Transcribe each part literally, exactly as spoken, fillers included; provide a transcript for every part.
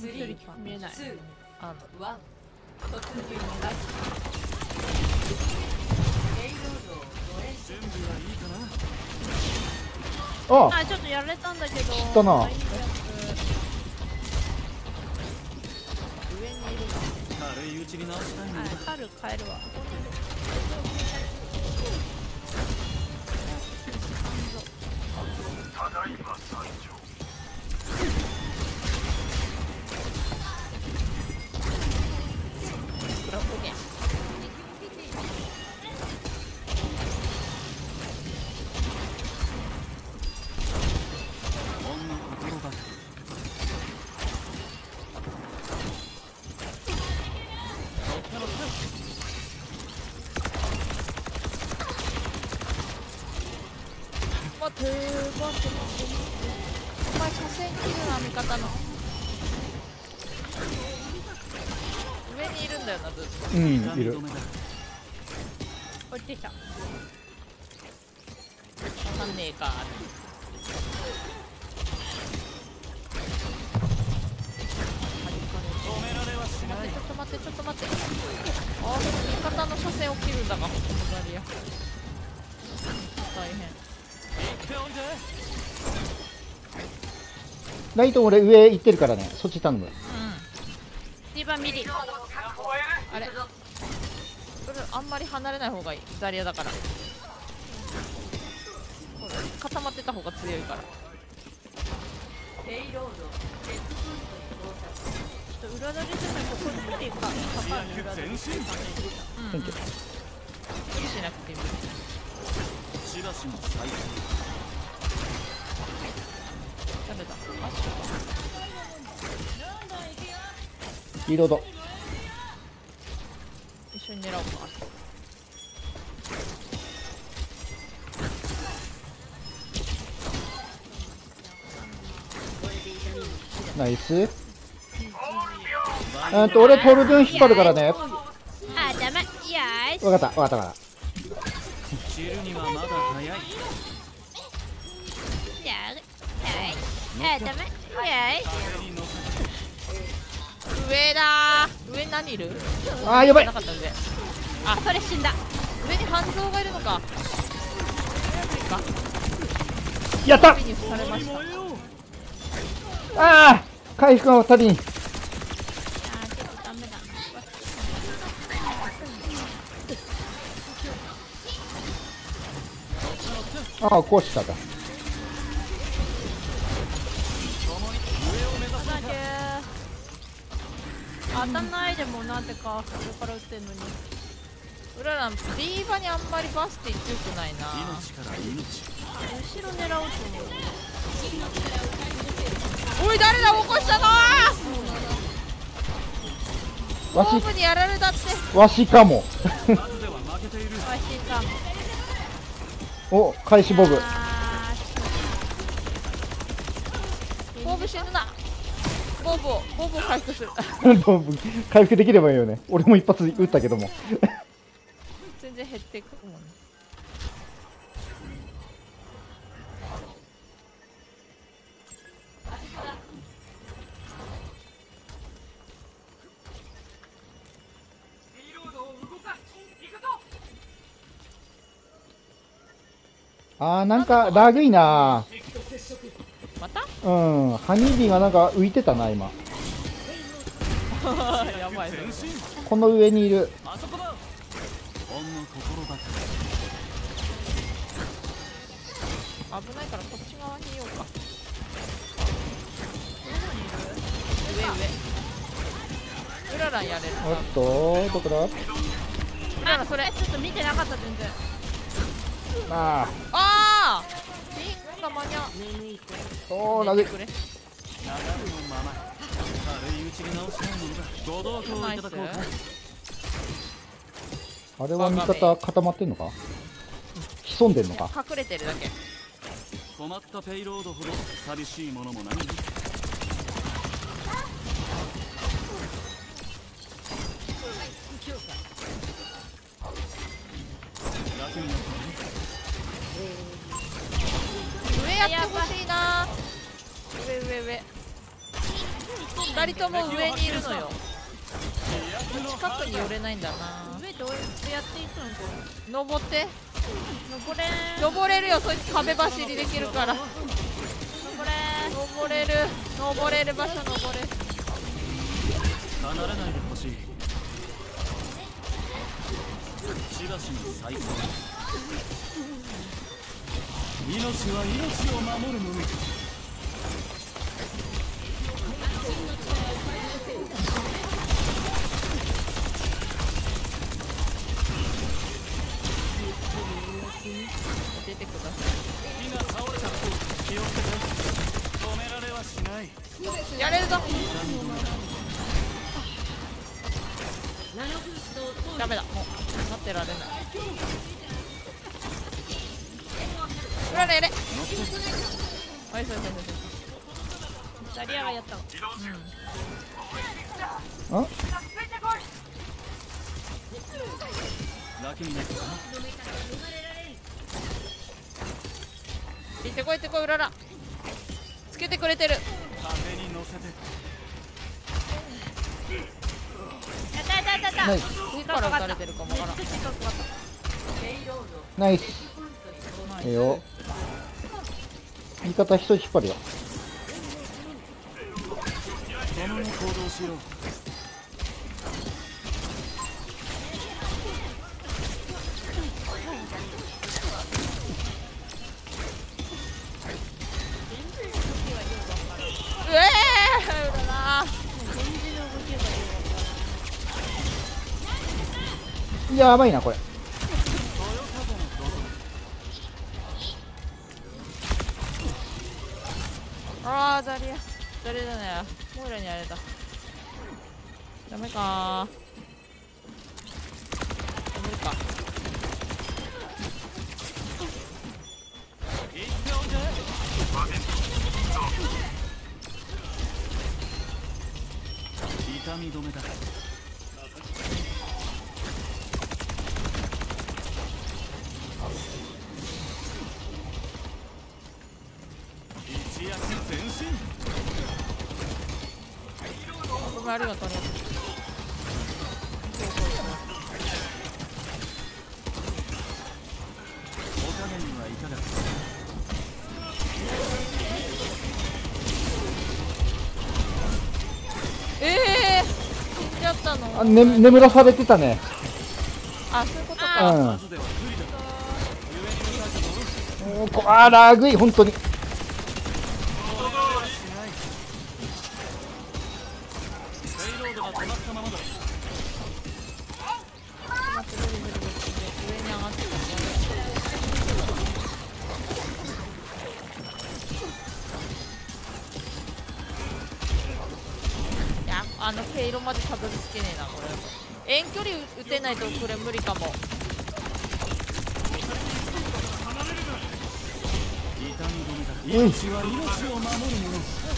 見えない。あのああ、ちょっとやられたんだけど。 知ったな。 上にいるな。 軽いうちに直したいのはい、春帰るわ。 ただいま参上。 ブラックゲン。 ほんの心ばかり。 待って待って待って待って。お前車線切るな、味方の。上にいるんだよな、ずっと。 うんいる。 降りてきた。わかんねえか。 止められはしない。 ちょっと待ってちょっと待って。あ、味方の車線を切るんだが、このザリア。大変。 行っておいで。 ライト俺上行ってるからね、そっち頼む。 うん。ディーバミリ。あれ。これあんまり離れない方がいい。ザリアだから。これ固まってた方が強いから。ちょっと裏取りしてないここに無理か。かかる裏取りしてたね。うん、うん。無理しなくていい。 しばしの最後。 誰だ。アッシュか。 リロード。 一緒に狙おうか。 ナイス。うんと俺トルドゥン引っ張るからね。 あ、ダメ。よーし。 わかったわかったわかっ知るにはまだ早い。 やる。はい。あ、ダメ。よーし。上だー。上何いる？ た。あーやばいな。かった上。あ、それ死んだ。上に半蔵がいるのか。 やった。 フィニッシュされました。 ああ回復が足りん。 あー、ちょっとダメだ。 ああこうしたか。 当たんないでもなんでか上から撃ってんのに。うららディーバにあんまりバスティ強くないな。 命から命。 後ろ狙おうと思う。おい誰だ起こしたのー。 わしオーブにやられたってわしかも。 数では負けている。 わしかお開始ボブ。 あーボブ死ぬな。ボブをボブを回復する。 ボブ回復できればいいよね。俺も一発撃ったけども。 全然減っていくもんね。 あーなんかラグいな。 またうんハニービーがなんか浮いてたな今。 やばいそれ。 この上にいる。 あそこだ。ほんの心ばか危ないからこっち側にいようか。上上うららんやれる。 おっとどこだ。 うららんそれちょっと見てなかった全然。 あああリンが間に合う。 あおーラグい。 り。流れのまま。軽いうちに直したいものだ。ご同行いただこうか。 あれは味方固まってんのか。潜んでんのか。 隠れてるだけ。 困ったペイロードほど寂しいものもない。楽になったね。 上やってほしいな。上上上。大ふたりとも上にいるのよ。近くに寄れないんだな。 上どうやっていくのこれ。 登って登れー。 登れるよ、そいつ壁走りできるから。 登れ登れる登れる場所登れる。 離れないでほしい。しばしの再生。命は命を守るもの。 出てくださ火が倒れた。気をつけて。止められはしない。 い。やれるぞ。ダメだ、もう待ってられない。うられれ。おいしょいしょいしょ。 ダリアがやったの。 あ楽になったかな。 行ってこい行ってこい、うららつけてくれてる。 風に乗せて。 やったやったやったやった。 ナイスどっから撃たれてるかもわからん。 ナイス。ええよ。味方一人引っ張るよ。 共に行動しよう。 うえーうららやばいなこれ。 あーザリアザリアだね。モイラにあれだ。ダメかー。無理か。 痛み止めだ。一躍前進。 ごめん、ありがとうね。 お加減はいかが。 ええー、死んじゃったの。 あ、ね、眠らされてたね。 あ、そういうことうか。 ん。 まずでは不利だ。上に向かって乗る。 もうこあーラグい本当に。 ペイロードが止まったままだ。 待って、無理無理無理。上に上がってた。いや、あの毛色までたどり着けねえな、これ。遠距離撃てないとこれ無理かも。 痛み止めだ。命は命を守るもの。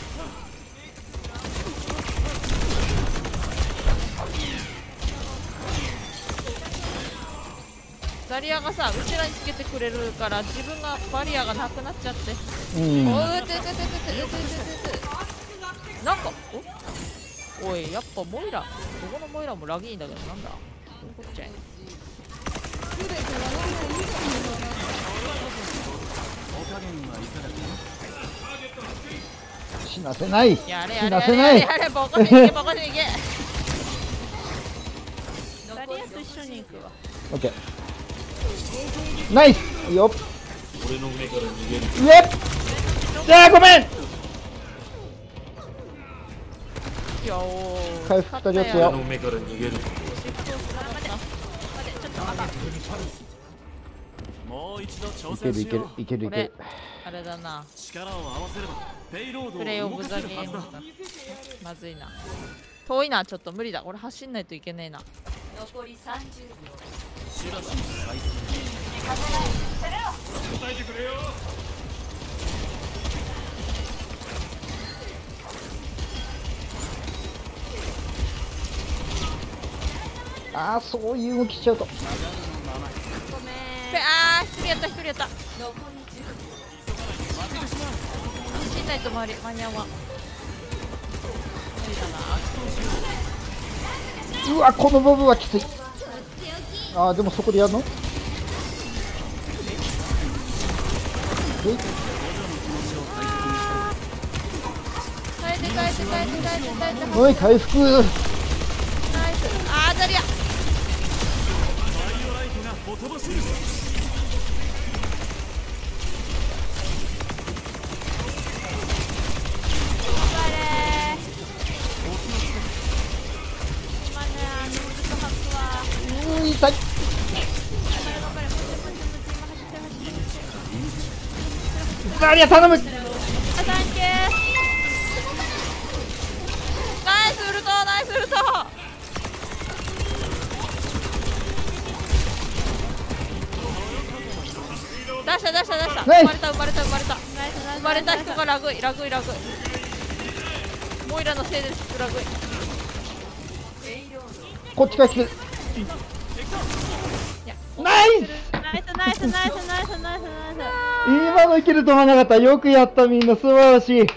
ザリアがさ、後ろにつけてくれるから自分がバリアがなくなっちゃって。 うん。 おうててててててててて。なんかおおい、やっぱモイラ、ここのモイラもラギーンだけど、なんだどういうこっちゃい。 お加減はいかがだ。 死なせない。 やれや死れやなせない。 れやれやれ、ボコに行けボコに行け。 ダリアと一緒に行くわ。 オッケー。ナイス。いいよ。 俺の目から逃げる。 上。じゃあごめん。 いやおー回復二人落ちよ俺の目から逃げる。 待ってちょっと待って。 もう一度挑いけるいける戦しよう。 いけるいこれける。 あれだな、 力を合わせればペイロードプレイオを動かブザゲせるはずだ。 ームだ。まずいな、遠いな、ちょっと無理だ、俺走んないといけねえな。 残りさんじゅうびょう。 しばしの再生。 ああそういう動きしちゃうと。 ごめん。 であー一人やった一人やった。 残りじゅうびょう。 走んないと間に間に合わん。無理だな。 うわ、この部分はきつい。あー、でもそこでやるの？え、 耐えて耐えて耐えて耐えて耐えて。 おい、回復。 ナイス。あー、当たりや。 頑張れー。今ね、あのずっと吐くわ。 うー、痛い。 頑張れ頑張れ。もちもちもち今走って走って。 ザリア頼む。 あ、サンキュー。 ナイスウルトナイスウルト。出した出した出した。 ナイス生まれた生まれた生まれた。 ナイスナイス生まれた人がラグいラグいラグい。モイラのせいですラグい。 こっちから来てる。ナイス。 ナイスナイスナイスナイスナイスナイスナイス。 今のいけると思わなかった。よくやった、みんな素晴らしい。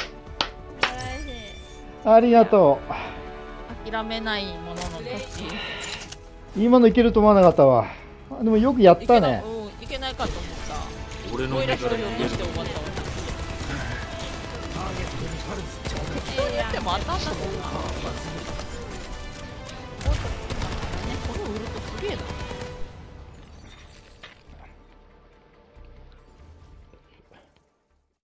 ありがと諦めないものの勝ち。 う。今のいけると思わなかったわ。でもよくやっいけなたね。 うんいけないかと思った。 俺のモイラ目から一人落として逃げる。 終わったわ。人によっても当たったもんな。